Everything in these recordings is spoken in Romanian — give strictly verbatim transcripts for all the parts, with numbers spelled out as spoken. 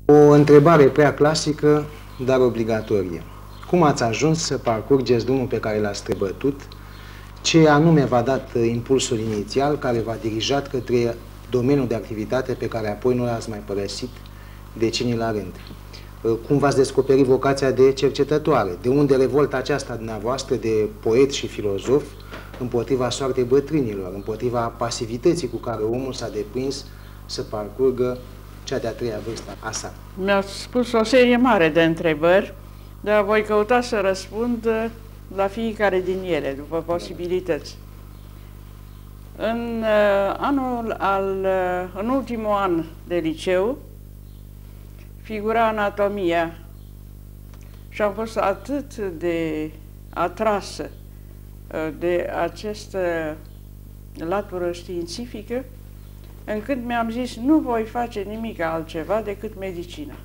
O întrebare prea clasică, dar obligatorie. Cum ați ajuns să parcurgeți drumul pe care l-ați străbătut? Ce anume v-a dat impulsul inițial care v-a dirijat către domeniul de activitate pe care apoi nu l-ați mai părăsit decenii la rând? Cum v-ați descoperit vocația de cercetătoare? De unde revolta aceasta dumneavoastră de poet și filozof împotriva soartei bătrânilor, împotriva pasivității cu care omul s-a deprins să parcurgă cea de-a treia vârstă a sa? Mi-au spus o serie mare de întrebări, dar voi căuta să răspund la fiecare din ele, după posibilități. În uh, anul al, uh, în ultimul an de liceu, figura anatomia și am fost atât de atrasă uh, de această latură științifică, încât mi-am zis, nu voi face nimic altceva decât medicina.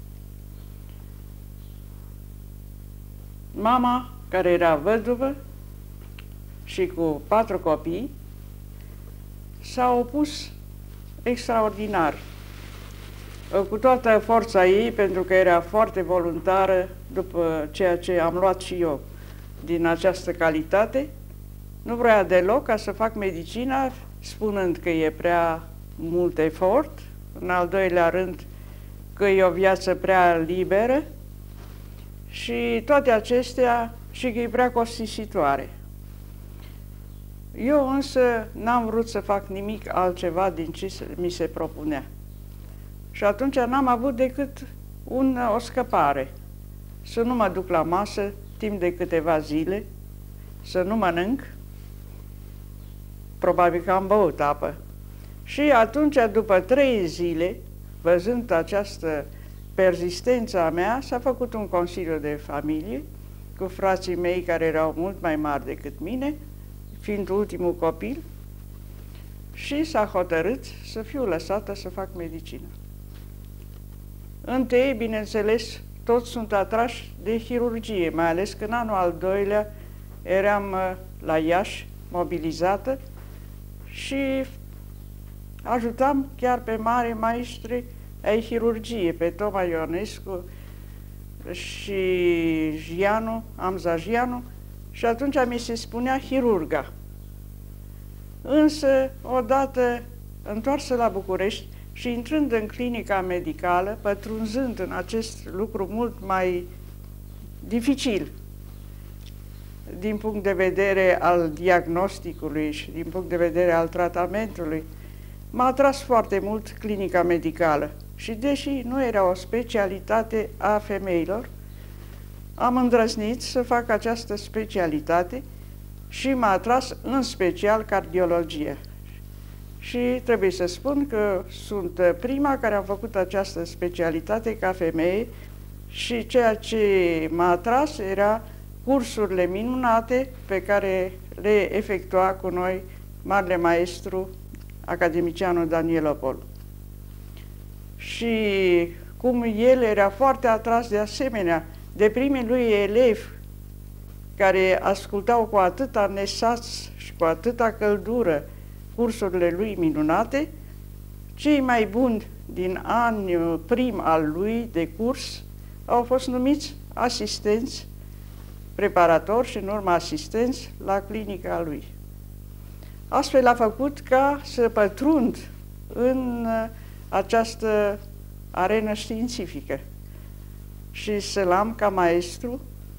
Mama, care era văduvă și cu patru copii, s-a opus extraordinar, cu toată forța ei, pentru că era foarte voluntară după ceea ce am luat și eu din această calitate. Nu vrea deloc ca să fac medicina, spunând că e prea mult efort, în al doilea rând că e o viață prea liberă și toate acestea și că e prea costisitoare. Eu însă n-am vrut să fac nimic altceva din ce mi se propunea. Și atunci n-am avut decât un, o scăpare. Să nu mă duc la masă timp de câteva zile, să nu mănânc, probabil că am băut apă. Și atunci, după trei zile, văzând această persistență a mea, s-a făcut un consiliu de familie cu frații mei care erau mult mai mari decât mine, fiind ultimul copil, și s-a hotărât să fiu lăsată să fac medicină. Întâi, bineînțeles, toți sunt atrași de chirurgie, mai ales că în anul al doilea eram la Iași, mobilizată, și ajutam chiar pe mari maestri ai chirurgie, pe Toma Ionescu și Gianu, Amza Gianu, și atunci mi se spunea chirurga. Însă, odată întoarsă la București și intrând în clinica medicală, pătrunzând în acest lucru mult mai dificil din punct de vedere al diagnosticului și din punct de vedere al tratamentului, m-a atras foarte mult clinica medicală și, deși nu era o specialitate a femeilor, am îndrăznit să fac această specialitate și m-a atras în special cardiologia. Și trebuie să spun că sunt prima care am făcut această specialitate ca femeie și ceea ce m-a atras era cursurile minunate pe care le efectua cu noi marele maestru, academicianul Daniel Opolu. Și cum el era foarte atras de asemenea de primii lui elevi care ascultau cu atâta nesas și cu atâta căldură cursurile lui minunate, cei mai buni din anii prim al lui de curs au fost numiți asistenți, preparatori și în urmă asistenți la clinica lui. Astfel a făcut ca să pătrund în această arenă științifică și să-l am ca maestru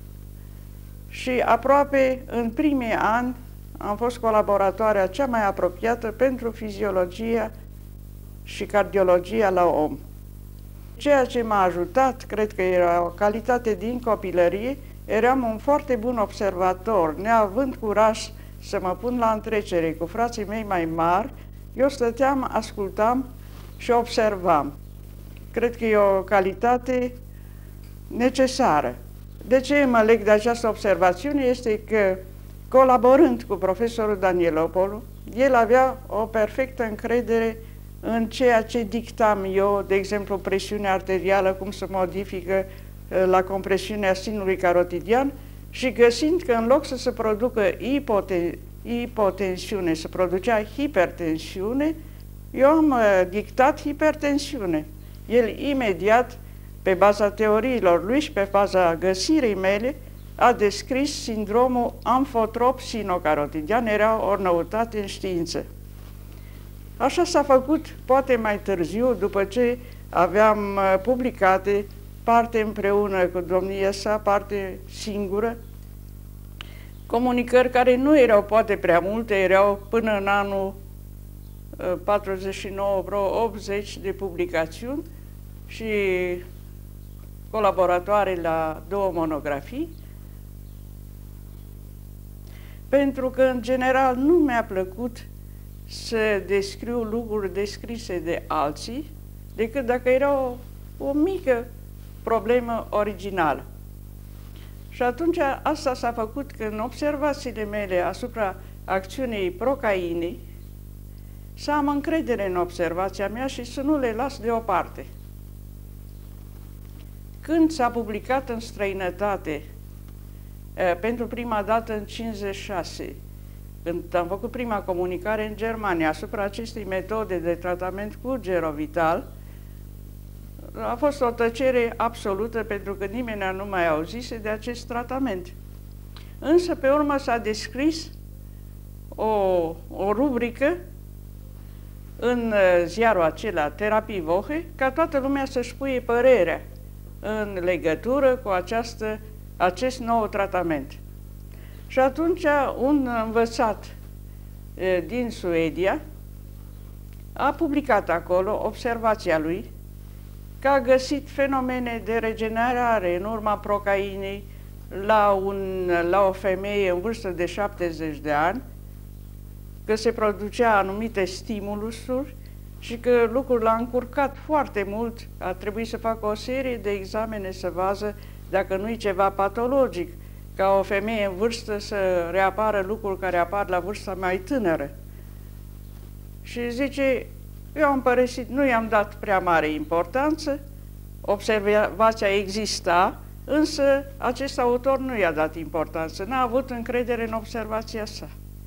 și aproape în primii ani am fost colaboratoarea cea mai apropiată pentru fiziologia și cardiologia la om. Ceea ce m-a ajutat, cred că era o calitate din copilărie, eram un foarte bun observator, neavând curaj să mă pun la întrecere cu frații mei mai mari, eu stăteam, ascultam și observam. Cred că e o calitate necesară. De ce mă leg de această observațiune? Este că, colaborând cu profesorul Daniel Opolu, el avea o perfectă încredere în ceea ce dictam eu, de exemplu, presiunea arterială, cum se modifică la compresiunea sinului carotidian, și găsind că în loc să se producă hipoten hipotensiune, se producea hipertensiune, eu am dictat hipertensiune. El imediat, pe baza teoriilor lui și pe baza găsirii mele, a descris sindromul amfotrop sinocarotidian, era o noutate în știință. Așa s-a făcut, poate mai târziu, după ce aveam publicate, parte împreună cu domnia sa, parte singură, comunicări care nu erau poate prea multe, erau până în anul patruzeci și nouă, vreo optzeci de publicațiuni și colaboratoare la două monografii, pentru că, în general, nu mi-a plăcut să descriu lucruri descrise de alții, decât dacă era o, o mică problemă originală. Și atunci asta s-a făcut că în observațiile mele asupra acțiunii procainei să am încredere în observația mea și să nu le las deoparte. Când s-a publicat în străinătate, pentru prima dată în cincizeci și șase, când am făcut prima comunicare în Germania asupra acestei metode de tratament cu Gerovital, a fost o tăcere absolută pentru că nimeni nu mai auzise de acest tratament. Însă, pe urmă, s-a descris o, o rubrică în ziarul acela, Terapii Woche, ca toată lumea să-și puie părerea în legătură cu această, acest nou tratament. Și atunci un învățat e, din Suedia a publicat acolo observația lui că a găsit fenomene de regenerare în urma procainei la, un, la o femeie în vârstă de șaptezeci de ani, că se producea anumite stimulusuri și că lucrul l-a încurcat foarte mult, a trebuit să facă o serie de examene să vadă dacă nu-i ceva patologic, ca o femeie în vârstă să reapară lucruri care apar la vârsta mai tânără. Și zice, eu am părăsit, nu i-am dat prea mare importanță, observația exista, însă acest autor nu i-a dat importanță, n-a avut încredere în observația sa.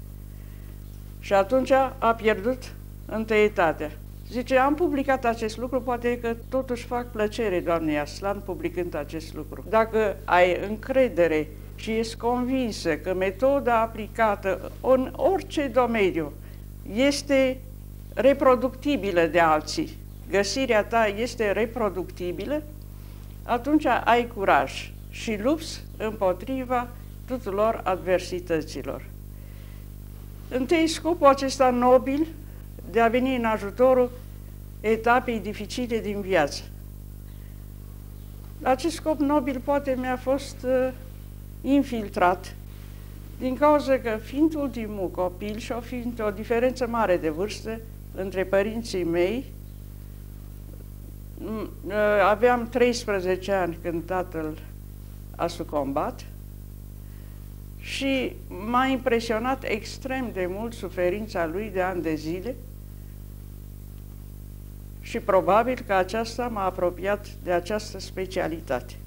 Și atunci a pierdut întâietatea. Zice, am publicat acest lucru, poate că totuși fac plăcere doamnei Aslan publicând acest lucru. Dacă ai încredere și ești convinsă că metoda aplicată în orice domeniu este reproductibilă de alții, găsirea ta este reproductibilă, atunci ai curaj și lupți împotriva tuturor adversităților. Întâi, scopul acesta nobil de a veni în ajutorul etapei dificile din viață. Acest scop nobil poate mi-a fost uh, infiltrat din cauza că, fiind ultimul copil și fiind o diferență mare de vârstă între părinții mei, uh, aveam treisprezece ani când tatăl a sucombat și m-a impresionat extrem de mult suferința lui de ani de zile și probabil că aceasta m-a apropiat de această specialitate.